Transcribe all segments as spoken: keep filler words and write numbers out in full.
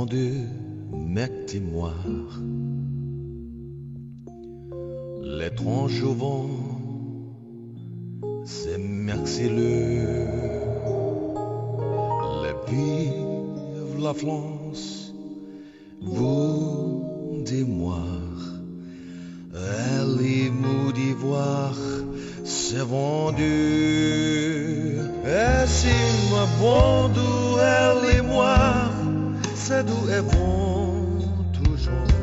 vent de mémoire. L'étrange vent, c'est mercileux. Les vives la France, vous dis-moi, elle est mou d'ivoire, c'est vendu. Et si moi bon d'où elle et moi, c'est d'où elles vont toujours.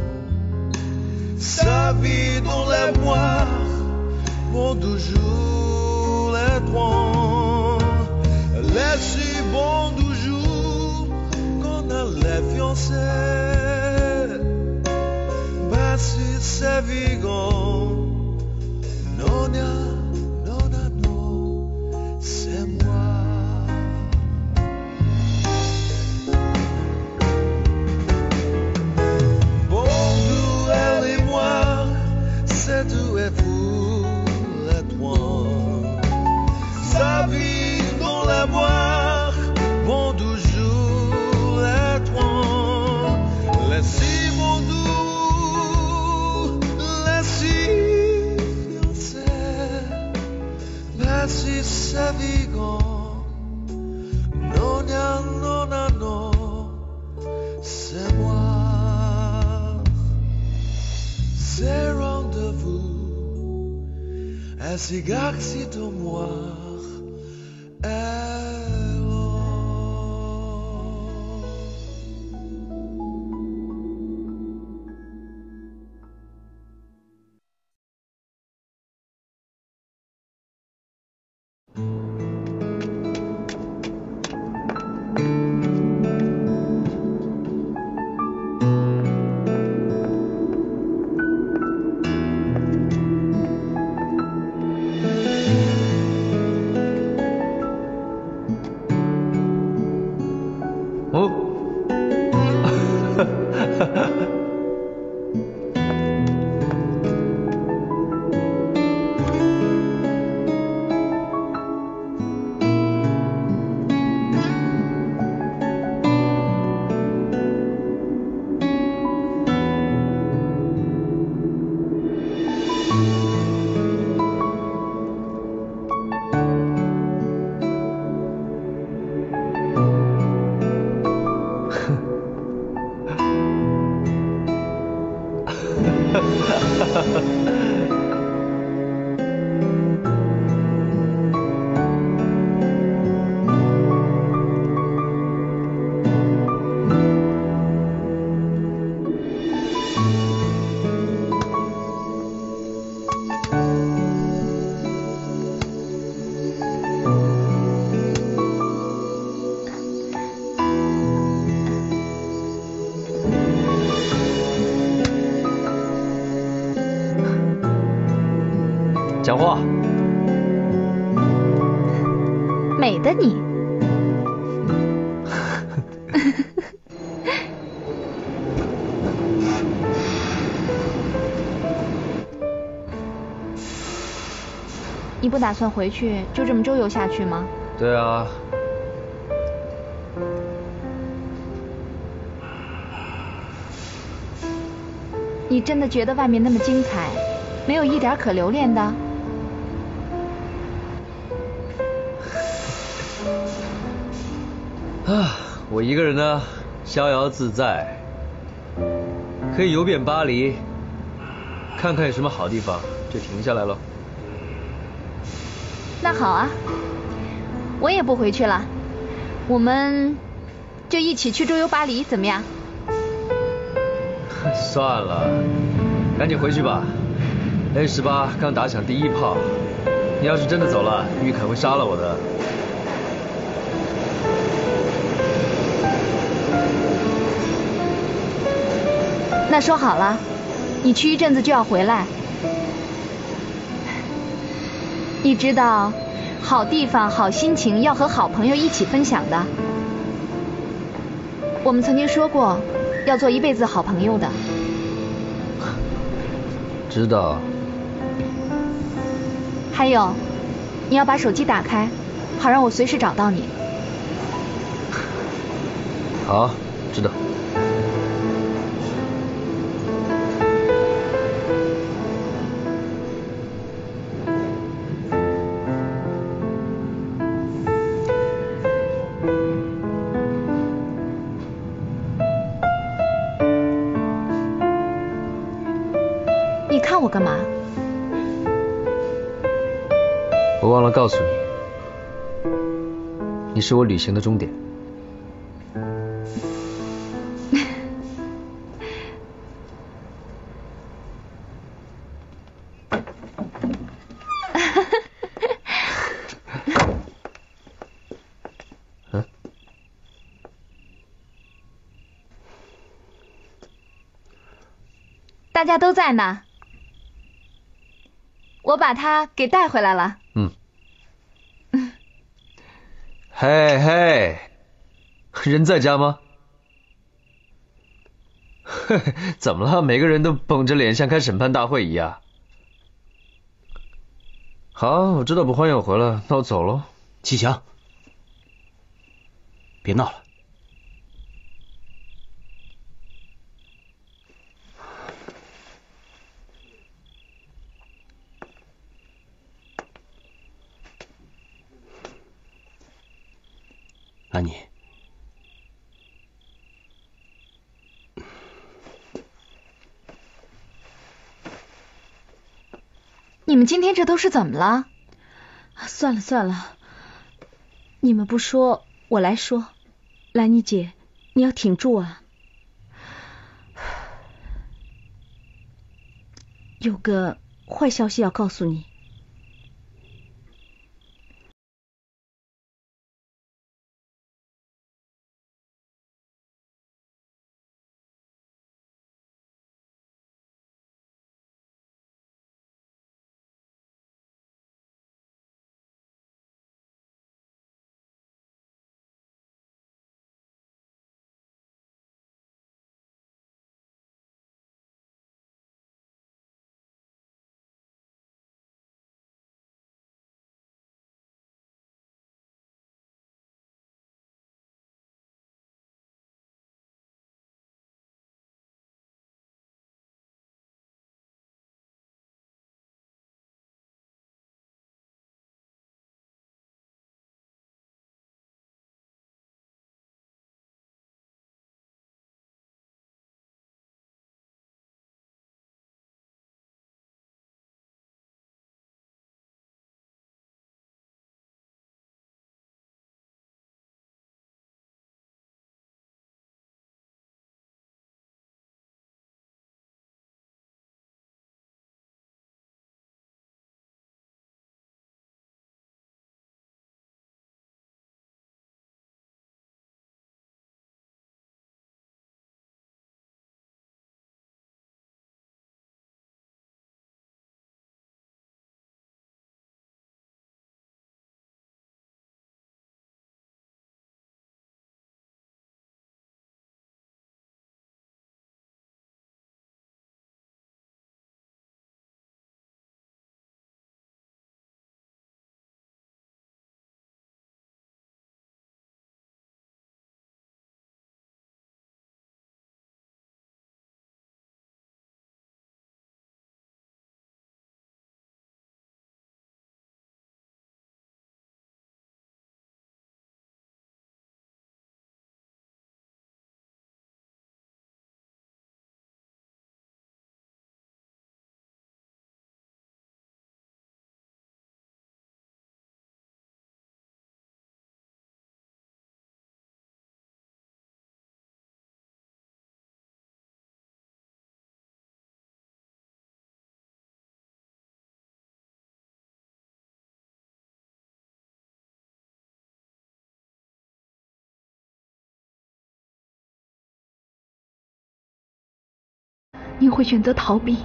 Sa vie dans les mois, bon toujours les droits. Les si bon toujours qu'on a les fiancés. Ben si c'est vivant, non, non, non, non, c'est moi. C'est tout et vous les trois. Sa vie dans la boire, bon toujours les trois. Les six bons doux, les six fiancés. Mais si c'est vivant, non, non, non, non, non, c'est moi. C'est rendez-vous, un cigare si de moi. 讲话。 美的你。你不打算回去就这么周游下去吗？ 对啊。 你真的觉得外面那么精彩，没有一点可留恋的？ 啊，我一个人呢，逍遥自在，可以游遍巴黎，看看有什么好地方就停下来了。 那好啊，我也不回去了，我们就一起去周游巴黎，怎么样？ 算了，赶紧回去吧。A 十八刚打响第一炮，你要是真的走了，玉肯会杀了我的。 那说好了，你去一阵子就要回来。你知道，好地方、好心情要和好朋友一起分享的。我们曾经说过，要做一辈子好朋友的。 知道。 还有，你要把手机打开，好让我随时找到你。 好，知道。 你看我干嘛？ 我忘了告诉你，你是我旅行的终点。嗯？ 大家都在呢，我把他给带回来了。 嗯。嘿嘿，人在家吗？嘿嘿，怎么了？每个人都绷着脸，像开审判大会一样。好，我知道不欢迎我回来，那我走喽。 启强，别闹了。安妮， 你们今天这都是怎么了？ 算了算了，你们不说，我来说。兰妮姐，你要挺住啊。有个坏消息要告诉你。 你会选择逃避。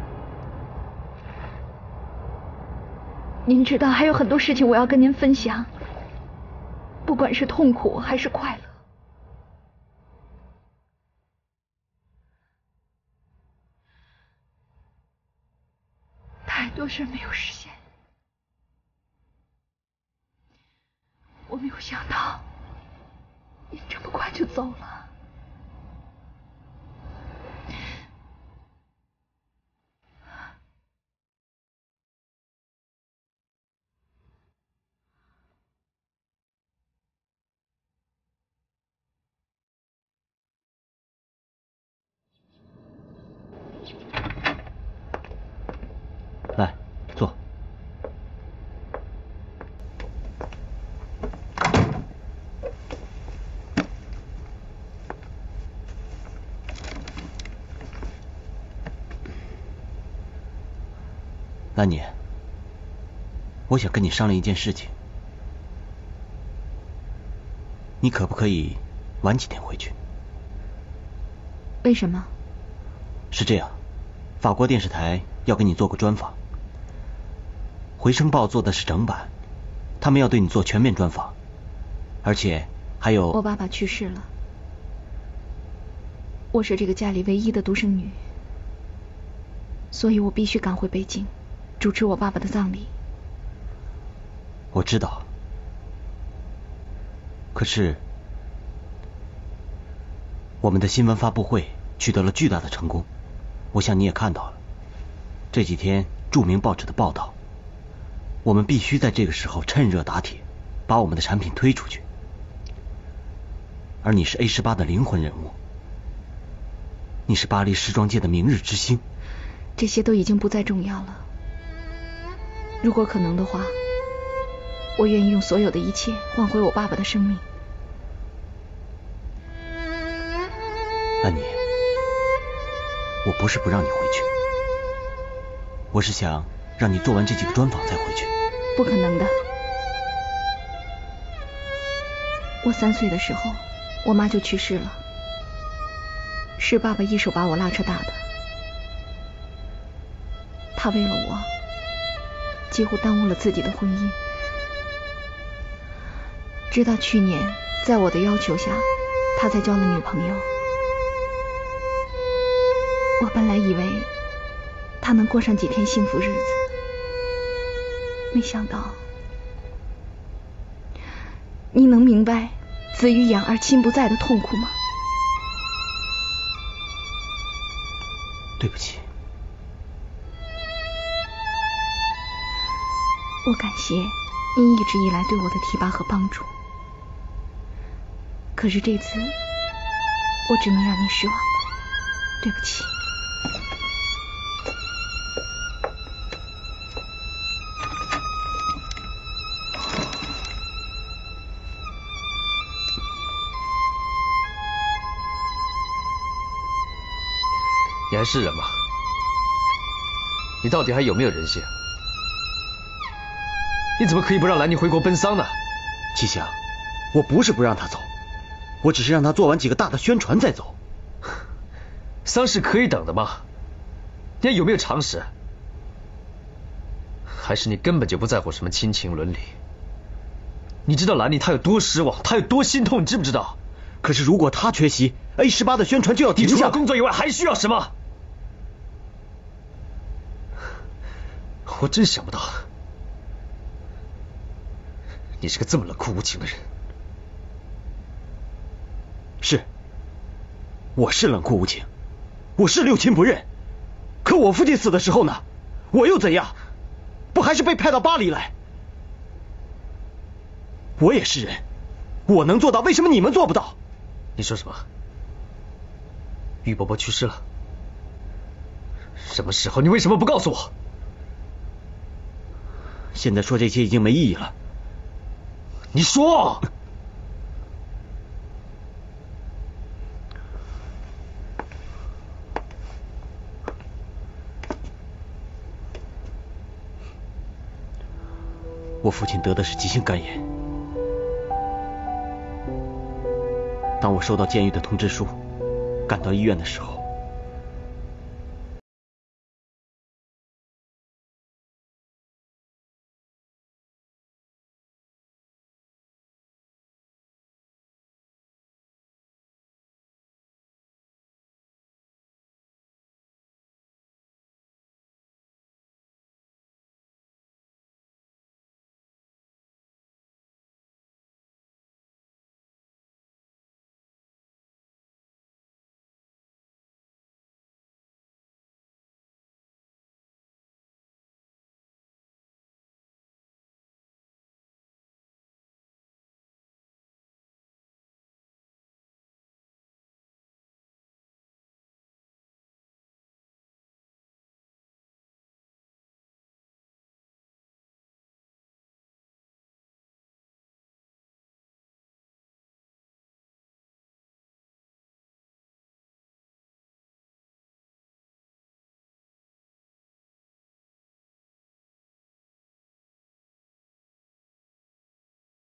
您知道还有很多事情我要跟您分享，不管是痛苦还是快乐。太多事没有实现，我没有想到你这么快就走了。 兰妮，我想跟你商量一件事情，你可不可以晚几天回去？ 为什么？ 是这样，法国电视台要给你做个专访，回声报做的是整版，他们要对你做全面专访，而且还有…… 我爸爸去世了，我是这个家里唯一的独生女，所以我必须赶回北京，主持我爸爸的葬礼。 我知道，可是我们的新闻发布会取得了巨大的成功，我想你也看到了，这几天著名报纸的报道，我们必须在这个时候趁热打铁，把我们的产品推出去。而你是 A 十八的灵魂人物，你是巴黎时装界的明日之星。 这些都已经不再重要了。如果可能的话，我愿意用所有的一切换回我爸爸的生命。 安妮，我不是不让你回去，我是想让你做完这几个专访再回去。 不可能的。我三岁的时候，我妈就去世了，是爸爸一手把我拉扯大的。他为了我，几乎耽误了自己的婚姻。直到去年，在我的要求下，他才交了女朋友。我本来以为他能过上几天幸福日子，没想到。你能明白子欲养而亲不在的痛苦吗？ 对不起。 我感谢你一直以来对我的提拔和帮助，可是这次我只能让你失望了，对不起。 你还是人吗？你到底还有没有人性？你怎么可以不让兰妮回国奔丧呢？ 七香，我不是不让她走，我只是让她做完几个大的宣传再走。 丧事可以等的吗？你还有没有常识？还是你根本就不在乎什么亲情伦理？你知道兰妮她有多失望，她有多心痛，你知不知道？ 可是如果她缺席 ，A 十八的宣传就要停下。 你除了工作以外还需要什么？我真想不到，你是个这么冷酷无情的人。 是，我是冷酷无情，我是六亲不认。可我父亲死的时候呢，我又怎样？不还是被派到巴黎来？我也是人，我能做到，为什么你们做不到？ 你说什么？玉伯伯去世了？什么时候？你为什么不告诉我？ 现在说这些已经没意义了。 你说。 我父亲得的是急性肝炎。当我收到监狱的通知书，赶到医院的时候，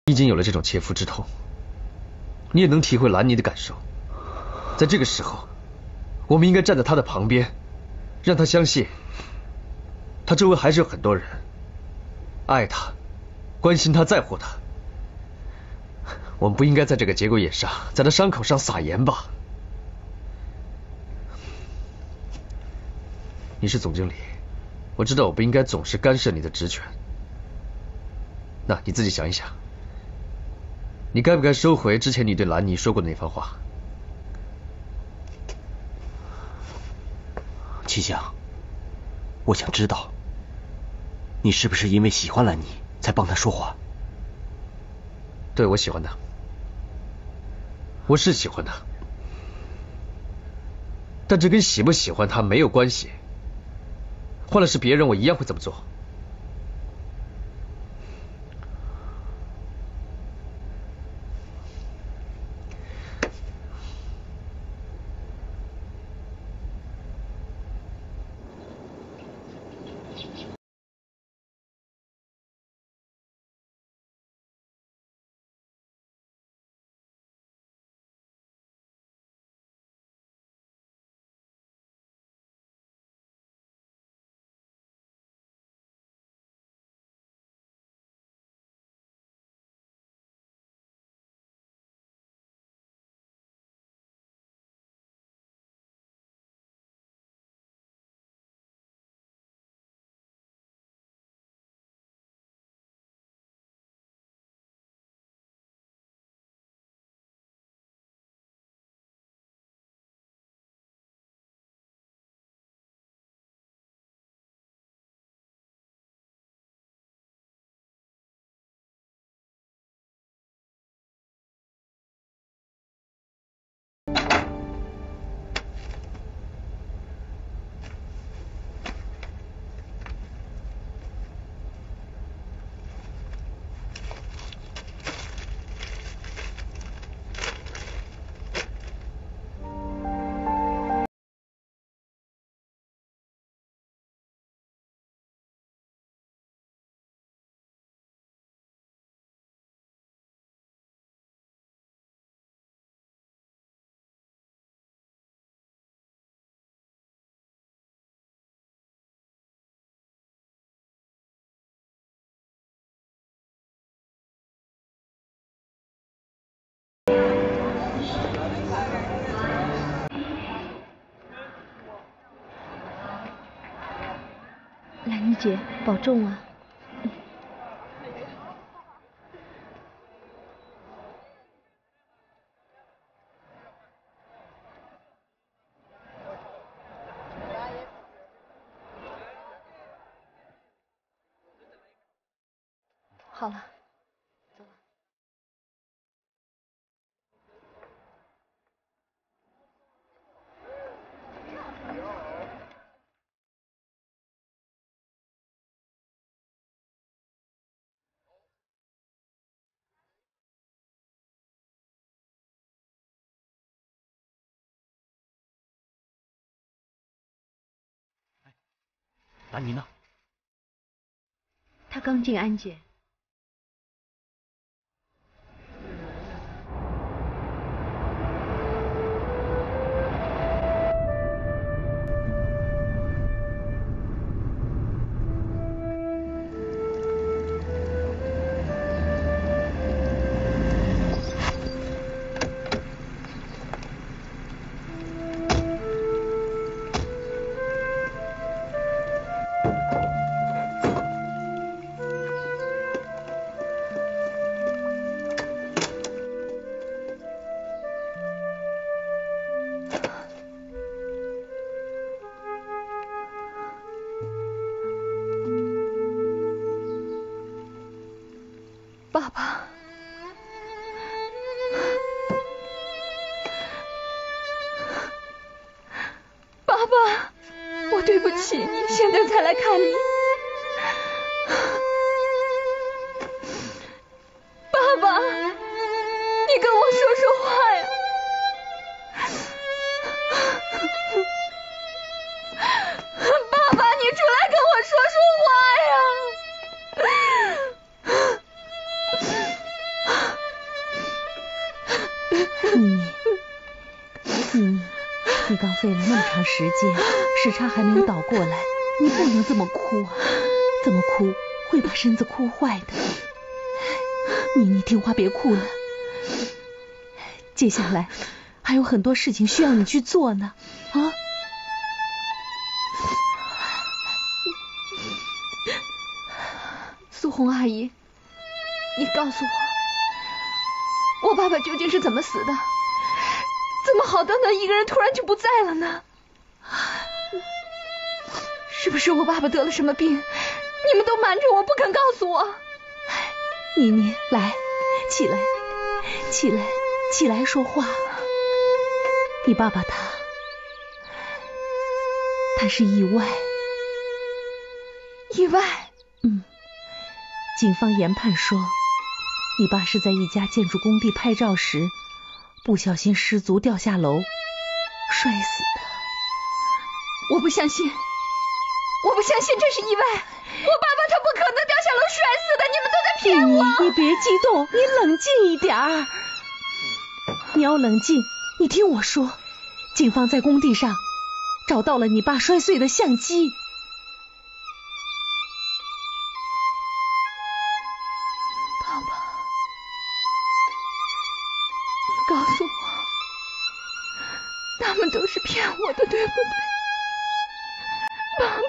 你已经有了这种切肤之痛，你也能体会兰妮的感受。在这个时候，我们应该站在她的旁边，让她相信，她周围还是有很多人爱她、关心她、在乎她。我们不应该在这个节骨眼上，在她伤口上撒盐吧？你是总经理，我知道我不应该总是干涉你的职权。那你自己想一想，你该不该收回之前你对兰妮说过的那番话？ 齐香，我想知道，你是不是因为喜欢兰妮才帮她说话？ 对，我喜欢她，我是喜欢她，但这跟喜不喜欢她没有关系。换了是别人，我一样会这么做。 兰妮姐，保重啊！好了，走吧。 兰妮呢？ 她刚进安检。爸爸，爸爸，我对不起你，现在才来看你。爸爸，你跟我说说话呀！爸爸，你出来跟我说说话呀！ 费了那么长时间，时差还没有倒过来，你不能这么哭啊！这么哭会把身子哭坏的。妮妮，听话别哭了。接下来还有很多事情需要你去做呢，啊！ 苏红阿姨，你告诉我，我爸爸究竟是怎么死的？怎么好端端一个人突然就不在了呢？是不是我爸爸得了什么病？你们都瞒着我，不肯告诉我。 妮妮，来，起来，起来，起来说话。你爸爸他，他是意外。 意外？ 嗯。警方研判说，你爸是在一家建筑工地拍照时，不小心失足掉下楼，摔死的。 我不相信，我不相信这是意外。我爸爸他不可能掉下楼摔死的，你们都在骗我。 你你别激动，你冷静一点儿。你要冷静，你听我说。警方在工地上找到了你爸摔碎的相机。 爸爸，你告诉我，他们都是骗我的，对不对？爸爸。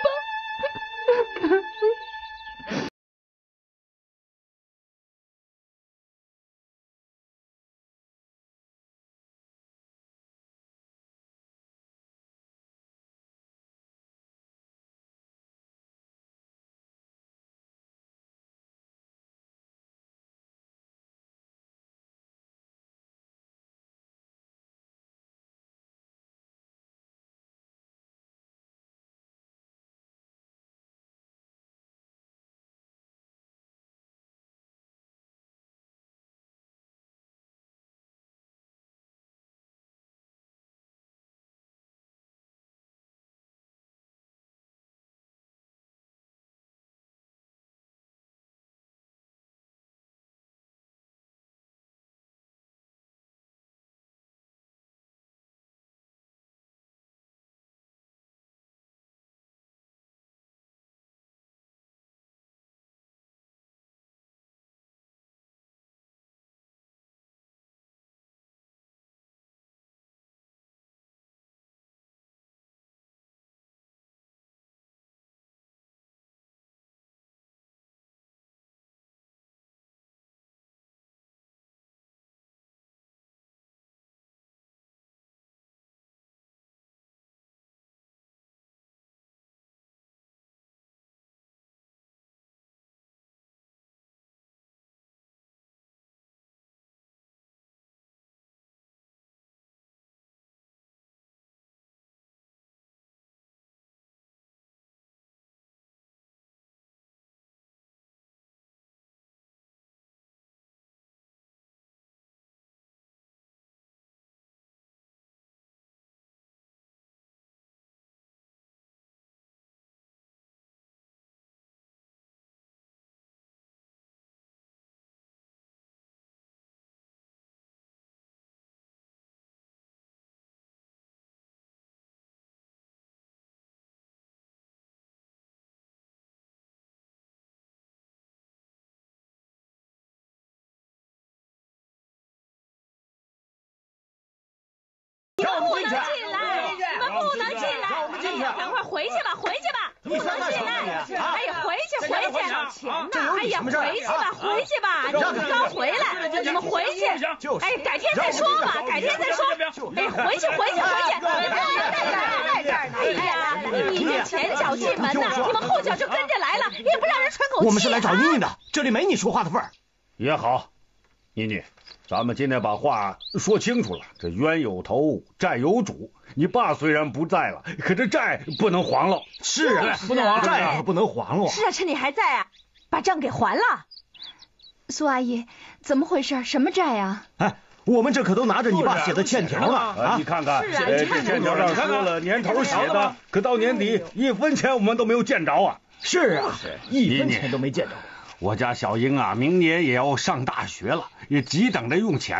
不能进来！你们不能进来！让我们进去！等会儿回去吧，回去吧，不能进来！哎呀，回去回去！哎呀，回去吧，回去吧！你们刚回来，你们回去！哎，改天再说吧，改天再说。哎，回去回去回去！在这儿在这儿呢！哎呀，你们前脚进门呐，你们后脚就跟着来了，也不让人喘口气。 我们是来找妮妮的，这里没你说话的份儿。 也好，妮妮。咱们今天把话说清楚了，这冤有头，债有主。你爸虽然不在了，可这债不能还了。 是啊，不能还，债可不能还了。 是啊，趁你还在啊，把账给还了。 苏阿姨，怎么回事？什么债啊？ 哎，我们这可都拿着你爸写的欠条呢。 啊，你看看，这欠条上说了年头写的，可到年底一分钱我们都没有见着啊。 是啊，一分钱都没见着。 我家小英啊，明年也要上大学了，也急等着用钱呢。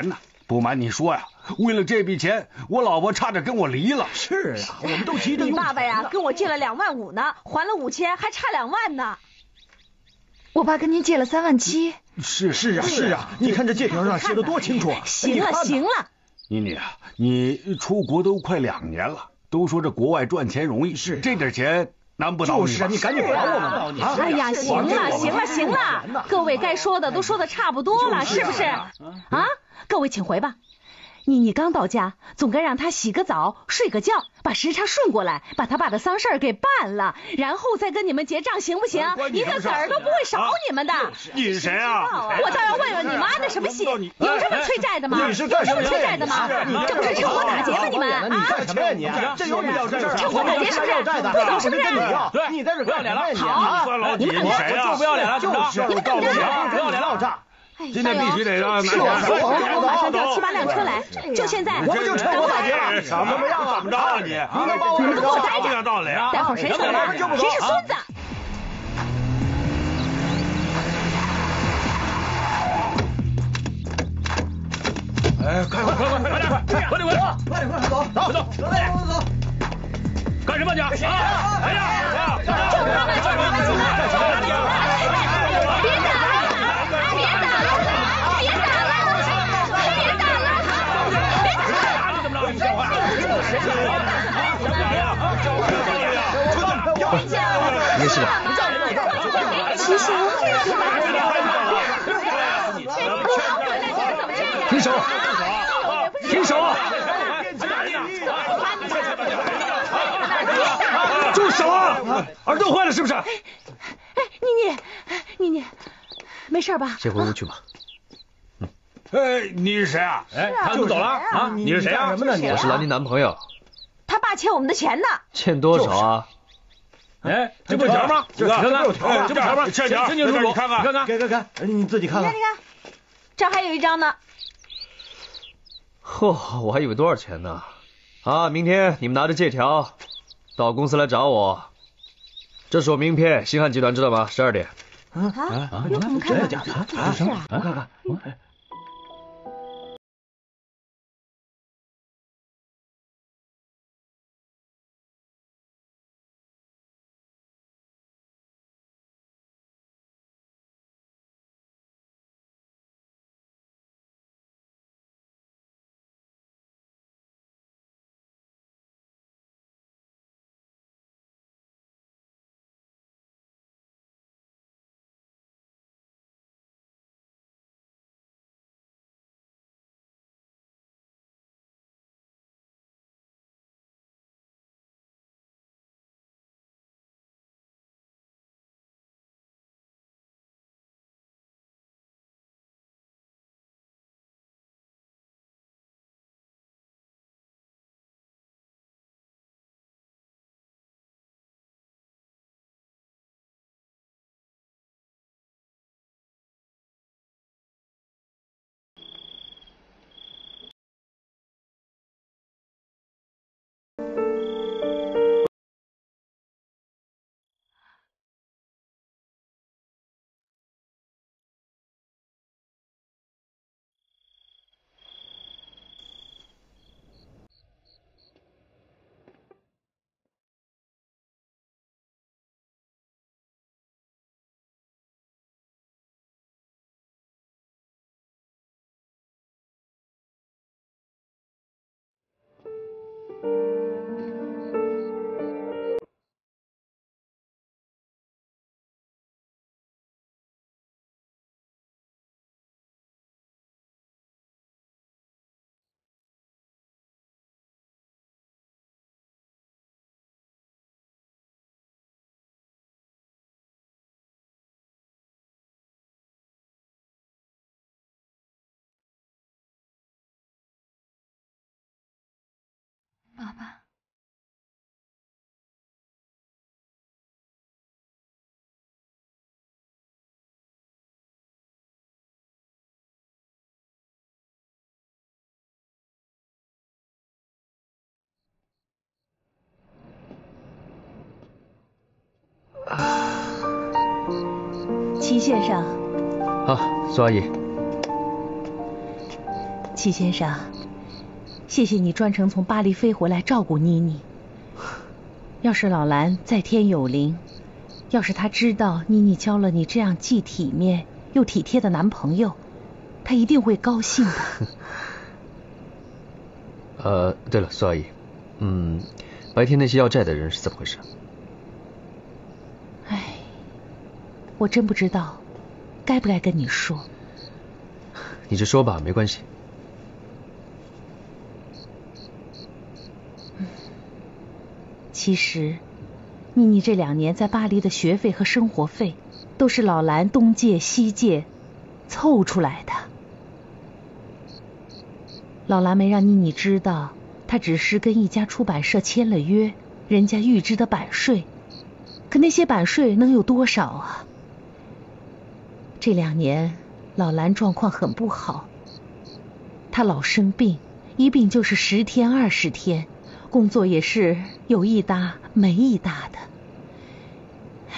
不瞒你说呀，为了这笔钱，我老婆差点跟我离了。 是啊，我们都急着用。 你爸爸呀，跟我借了两万五呢，还了五千，还差两万呢。 我爸跟您借了三万七。 是是啊是啊，你看这借条上写的多清楚啊！ 行了行了， 妮妮啊，你出国都快两年了，都说这国外赚钱容易，是这点钱难不倒你。 就是啊，你赶紧还我们吧！ 哎呀，行了行了行了，各位该说的都说的差不多了，是不是？啊，各位请回吧。妮妮刚到家，总该让她洗个澡、睡个觉，把时差顺过来，把她爸的丧事儿给办了，然后再跟你们结账，行不行？一个子儿都不会少你们的。 你是谁啊？ 我倒要问问你们安的什么心？有这么催债的吗？ 你是干什么催债的吗？这不是趁火打劫吗？你们啊？ 你干什么呀你？这有你要这事？ 趁火打劫是不是？不懂是不是？ 对，你在这不要脸了。 好， 你们谁啊？ 就不要脸了， 就是我告诉你啊，不要脸了，诈。 今天必须得让是我，我马上叫七八辆车来，就现在。 我们就趁火打劫了， 什么样啊？怎么着啊你？ 你能把我们都给我待着！ 道理啊！ 待会儿谁走了，谁是孙子？ 哎，快快快快快点，快点快点快点快点走走走走走走！ 干什么你？啊！哎呀！ 就他们，就他们几个！别打了！别打了！别打了！别打了！别打了！ 怎么着？你说话！ 没事吧？ 其实停手！停手！住手啊！耳朵坏了是不是？哎， 妮妮，妮妮，没事吧？ 先回屋去吧。 哎，你是谁啊？ 哎， 他就走了啊？你是谁啊？ 什么呢你？ 我是兰妮男朋友。 他爸欠我们的钱呢。 欠多少啊？ 哎，这不条吗？这看看，这不条吗？欠条， 清清楚楚， 你看看， 看看，给给给，你自己看看。 你看，这还有一张呢。 嚯，我还以为多少钱呢？啊，明天你们拿着借条到公司来找我。这是我名片，星汉集团知道吗？十二点。 啊啊！你怎么看？ 真的假的？啊， 是啊。 我看看。 爸爸， 齐先生。 啊，苏阿姨。 齐先生，谢谢你专程从巴黎飞回来照顾妮妮。要是老兰在天有灵，要是她知道妮妮交了你这样既体面又体贴的男朋友，她一定会高兴的。 呃，对了，苏阿姨，嗯，白天那些要债的人是怎么回事？ 唉，我真不知道该不该跟你说。 你就说吧，没关系。 其实，妮妮这两年在巴黎的学费和生活费，都是老兰东借西借凑出来的。老兰没让妮妮知道，她只是跟一家出版社签了约，人家预支的版税，可那些版税能有多少啊？这两年老兰状况很不好，她老生病，一病就是十天二十天，工作也是有一搭没一搭的。唉，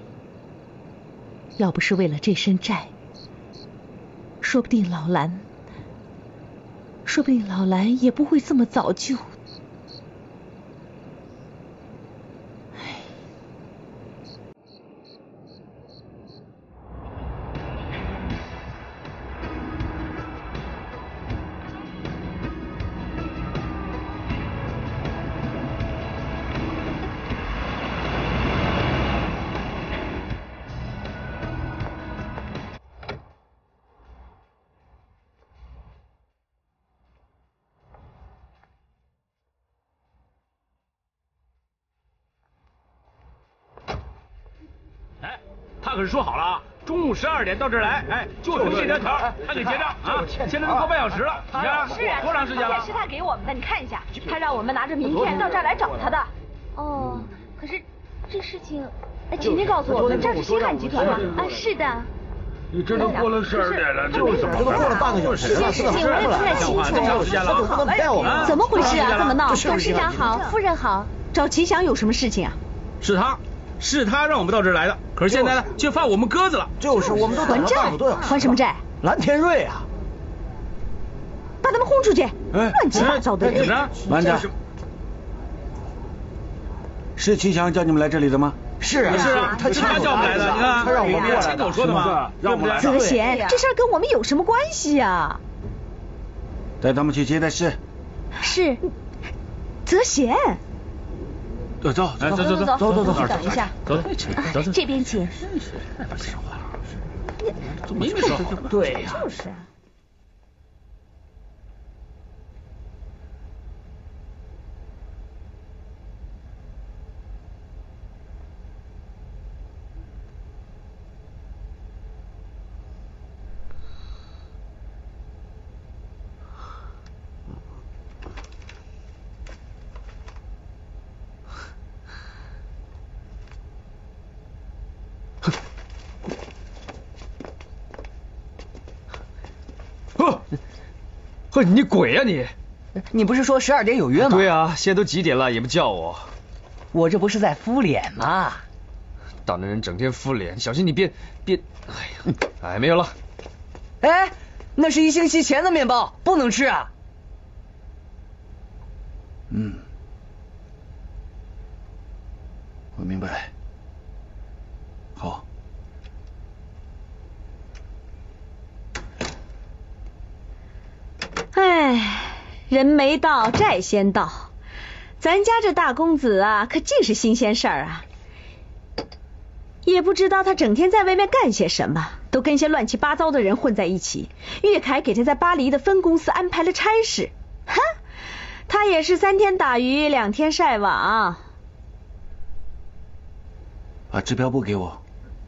要不是为了这身债，说不定老兰，说不定老兰也不会这么早就…… 他可是说好了啊，中午十二点到这儿来，哎，就等这条条，他给结账啊。现在都过半小时了，你看是啊， 多长时间了？ 也是他给我们的，你看一下，他让我们拿着名片到这儿来找他的。 哦，可是这事情，哎，请您告诉我们，这是星汉集团吗？啊，是的。 你这都过了十二点了，这怎么这都过了半个小时了， 这件事情我也不太清楚。 怎么回事啊？这么闹？ 董事长好，夫人好， 找齐祥有什么事情啊？ 是他，是他让我们到这儿来的，可是现在呢，却放我们鸽子了。 就是我们都还债？还什么债？ 蓝天瑞啊！ 把他们轰出去！乱七八糟的人！ 慢着，是齐祥叫你们来这里的吗？ 是啊， 是啊，他他叫我们来的，你看， 他让我们过来亲口说的嘛， 让我们来。 泽贤，这事儿跟我们有什么关系啊？ 带他们去接待室。 是，泽贤。 走走走走走走走走走，等一下， 走走走， 这边请。 不说话了，没没说好。 对呀， 就是。 呵，你鬼呀你！ 你不是说十二点有约吗？ 对啊，现在都几点了也不叫我。 我这不是在敷脸吗？ 大男人整天敷脸，小心你别别……哎呀，哎，没有了。 哎，那是一星期前的面包，不能吃啊。 嗯，我明白。好。 唉，人没到，债先到。咱家这大公子啊，可尽是新鲜事儿啊。也不知道他整天在外面干些什么，都跟些乱七八糟的人混在一起。岳凯给他在巴黎的分公司安排了差事，哼，他也是三天打鱼两天晒网。 把支票簿给我。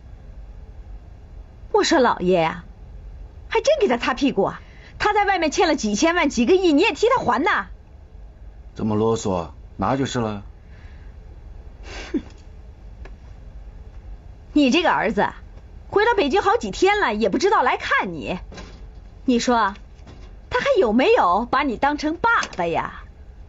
我说老爷呀、啊，还真给他擦屁股啊！他在外面欠了几千万几个亿，你也替他还呐？ 这么啰嗦，拿就是了。 哼，你这个儿子回到北京好几天了，也不知道来看你，你说他还有没有把你当成爸爸呀？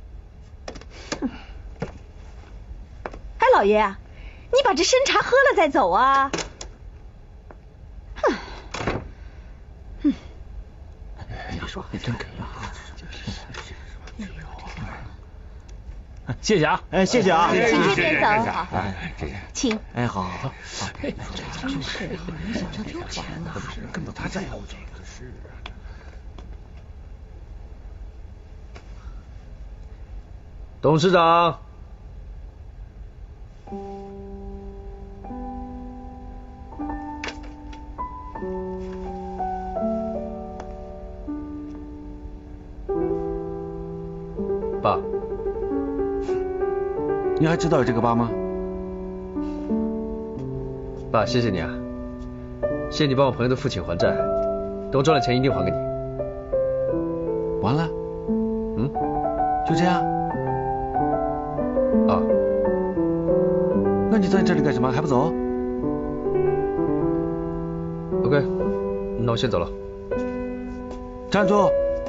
哎，老爷啊，你把这参茶喝了再走啊！哼，哼， 说，你真给呀！谢谢啊！ 哎，谢谢啊！ 请这边走。 哎，谢谢。 请。 哎，好好好。 哎，真是的，没想到丢钱呢。 根本他在乎这个是啊。 董事长。爸， 你还知道有这个疤吗？ 爸，谢谢你啊！谢谢你帮我朋友的父亲还债，等我赚了钱一定还给你。 完了？ 嗯？ 就这样？ 啊？ 那你在这里干什么？还不走 ？OK， 那我先走了。 站住！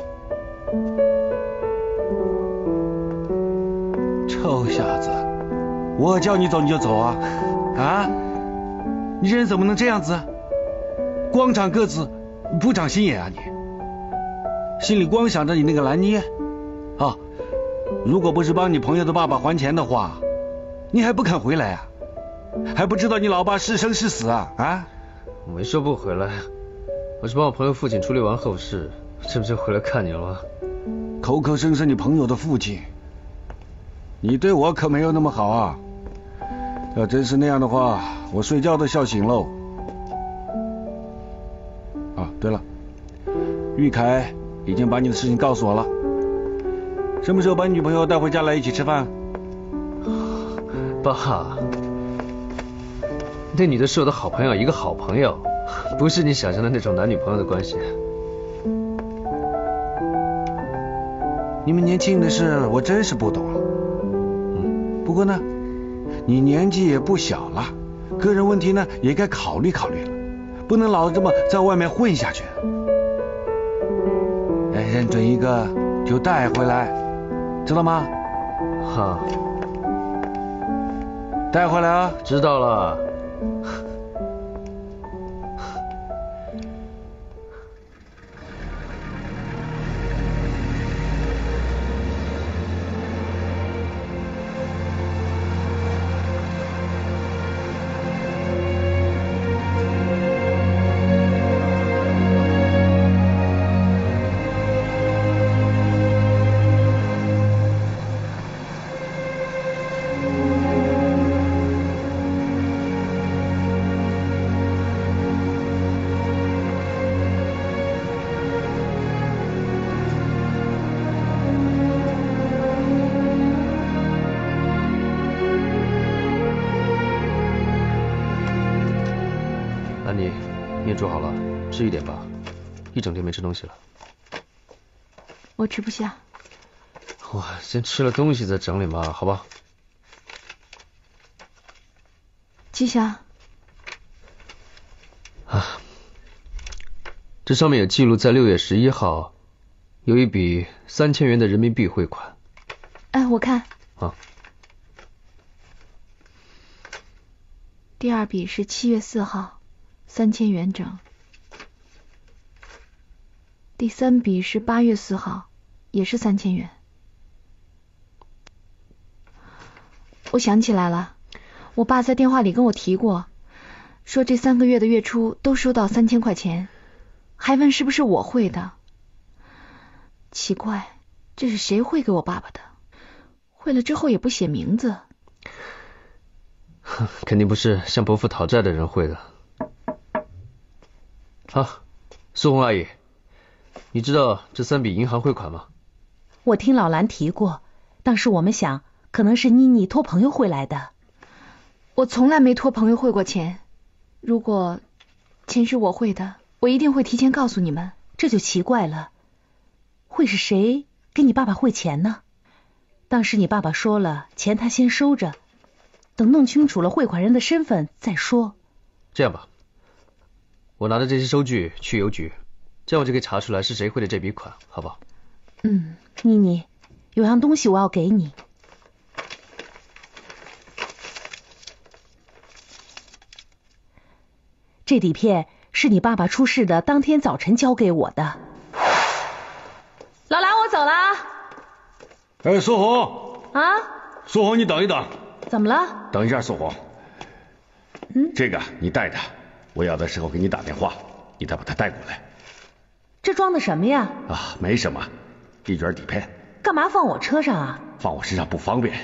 臭小子，我叫你走你就走啊？啊？你人怎么能这样子？光长个子不长心眼啊你！心里光想着你那个兰妮啊！如果不是帮你朋友的爸爸还钱的话，你还不肯回来啊？还不知道你老爸是生是死啊？啊？ 我没说不回来，我是帮我朋友父亲处理完后事，这不就回来看你了吗？ 口口声声你朋友的父亲，你对我可没有那么好啊！要真是那样的话，我睡觉都笑醒喽。啊，对了，玉凯已经把你的事情告诉我了，什么时候把你女朋友带回家来一起吃饭？ 爸，那女的是我的好朋友，一个好朋友，不是你想象的那种男女朋友的关系。 你们年轻的事我真是不懂。嗯，不过呢，你年纪也不小了，个人问题呢也该考虑考虑了，不能老这么在外面混下去。哎，认准一个就带回来，知道吗？ 哈， 带回来啊！ 知道了。安妮，你也煮好了，吃一点吧，一整天没吃东西了。 我吃不下。 哇，先吃了东西再整理嘛，好吧？ 季霞。 啊，这上面有记录，在六月十一号有一笔三千元的人民币汇款。 哎，我看。 啊。 第二笔是七月四号。三千元整。第三笔是八月四号，也是三千元。我想起来了，我爸在电话里跟我提过，说这三个月的月初都收到三千块钱，还问是不是我汇的。奇怪，这是谁汇给我爸爸的？汇了之后也不写名字。 肯定不是向伯父讨债的人汇的。啊，苏红阿姨，你知道这三笔银行汇款吗？ 我听老兰提过，当时我们想可能是妮妮托朋友汇来的。 我从来没托朋友汇过钱，如果钱是我汇的，我一定会提前告诉你们。 这就奇怪了，会是谁给你爸爸汇钱呢？当时你爸爸说了，钱他先收着，等弄清楚了汇款人的身份再说。 这样吧，我拿着这些收据去邮局，这样我就可以查出来是谁汇的这笔款，好不好？ 嗯，妮妮，有样东西我要给你。这底片是你爸爸出事的当天早晨交给我的。 哎，苏红。 啊？ 苏红，你等一等。 怎么了？ 等一下，苏红。 嗯。 这个你带着，我要的时候给你打电话，你再把它带过来。 这装的什么呀？ 啊，没什么，一卷底片。 干嘛放我车上啊？ 放我身上不方便。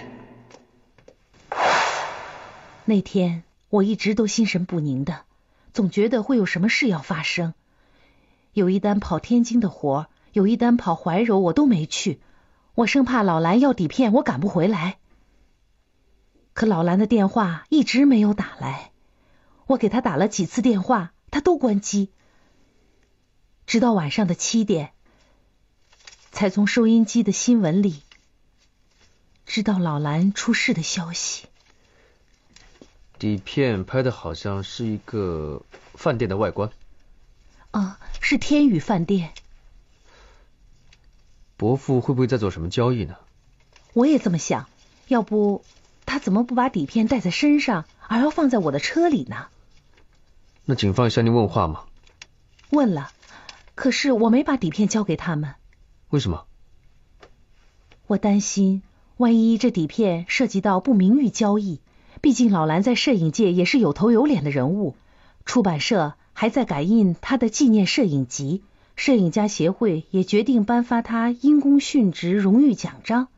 那天我一直都心神不宁的，总觉得会有什么事要发生。有一单跑天津的活，有一单跑怀柔，我都没去。我生怕老兰要底片，我赶不回来。可老兰的电话一直没有打来，我给他打了几次电话，他都关机。直到晚上的七点，才从收音机的新闻里知道老兰出事的消息。 底片拍的好像是一个饭店的外观。 啊，是天宇饭店。 伯父会不会在做什么交易呢？ 我也这么想，要不他怎么不把底片带在身上，而要放在我的车里呢？ 那警方向你问话吗？ 问了，可是我没把底片交给他们。 为什么？ 我担心万一这底片涉及到不名誉交易，毕竟老兰在摄影界也是有头有脸的人物，出版社还在改印他的纪念摄影集，摄影家协会也决定颁发他因公殉职荣誉奖章。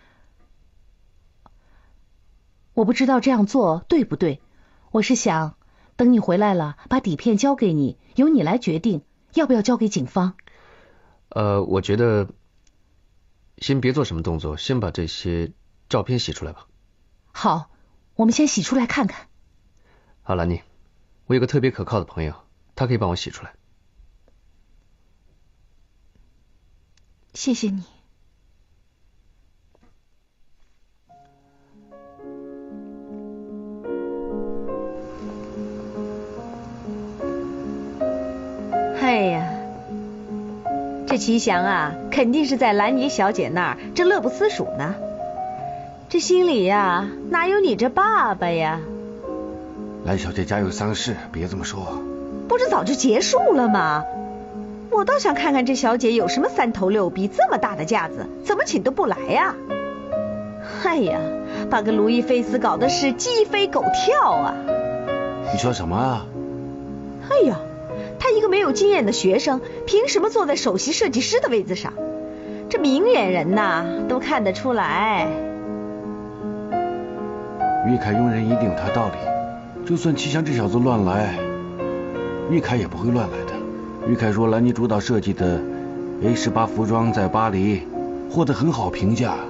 我不知道这样做对不对，我是想等你回来了，把底片交给你，由你来决定要不要交给警方。 呃，我觉得先别做什么动作，先把这些照片洗出来吧。 好，我们先洗出来看看。 好，兰妮，我有个特别可靠的朋友，他可以帮我洗出来。 谢谢你。 哎呀，这齐祥啊，肯定是在兰妮小姐那儿这乐不思蜀呢。这心里呀，哪有你这爸爸呀？ 兰小姐家有丧事，别这么说。 不是早就结束了吗？我倒想看看这小姐有什么三头六臂，这么大的架子，怎么请都不来呀？哎呀，把个路易菲斯搞得是鸡飞狗跳啊！ 你说什么啊？ 哎呀，他一个没有经验的学生，凭什么坐在首席设计师的位子上？这明眼人呐，都看得出来。 玉凯用人一定有他道理，就算齐祥这小子乱来，玉凯也不会乱来的。玉凯说兰妮主导设计的 A 十八服装在巴黎获得很好评价。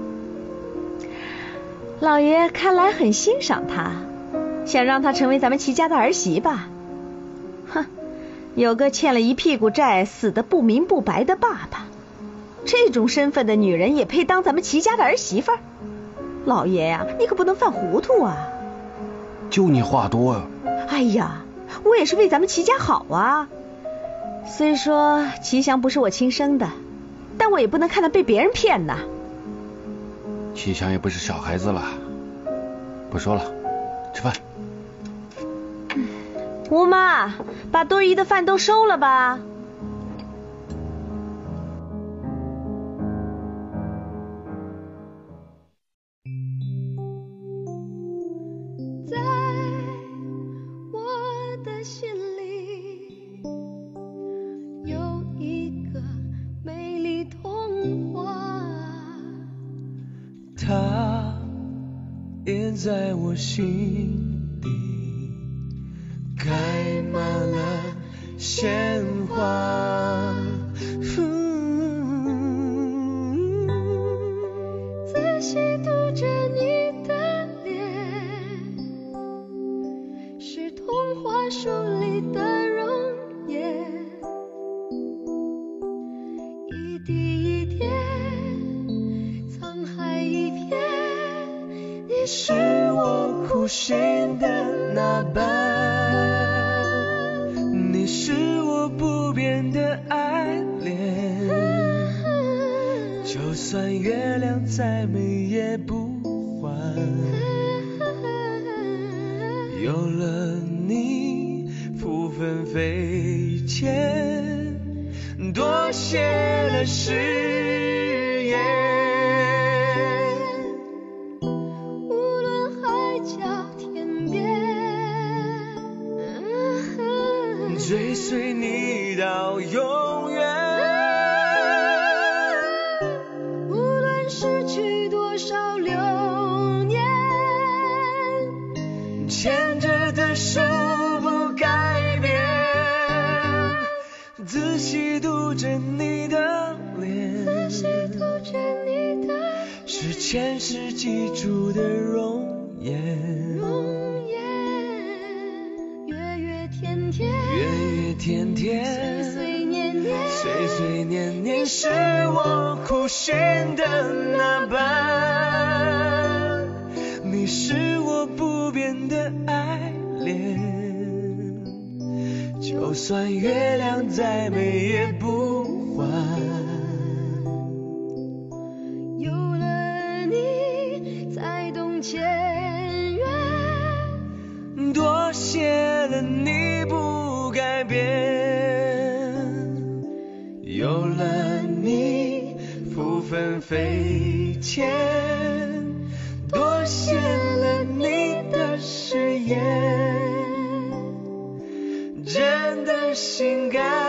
老爷看来很欣赏她，想让她成为咱们齐家的儿媳吧？哼，有个欠了一屁股债死得不明不白的爸爸，这种身份的女人也配当咱们齐家的儿媳妇儿？老爷呀、啊，你可不能犯糊涂啊！ 就你话多啊！ 哎呀，我也是为咱们齐家好啊。虽说齐祥不是我亲生的，但我也不能看他被别人骗呐。 齐祥也不是小孩子了，不说了，吃饭。 吴妈，把多余的饭都收了吧。 在我心底开满了鲜花， 仔细读着你的脸，是童话书里的容颜，一滴一点，沧海一片，你是我苦心的那般， 你是我不变的爱恋，就算月亮再美也不还，有了你不分飞迁，多谢了誓言。 追随你到永远。 无论失去多少流年， 牵着的手不改变，仔细读着你的脸， 仔细读着你的脸， 是前世记住的容颜。 容颜，月月天天， 月月天天， 岁岁年年， 岁岁年年，是我苦寻的那般。你是我不变的爱恋，就算月亮再美也不还。 有了你才懂前缘， 多谢了你不改变，有了你福分非浅，多谢了你的誓言，真的心甘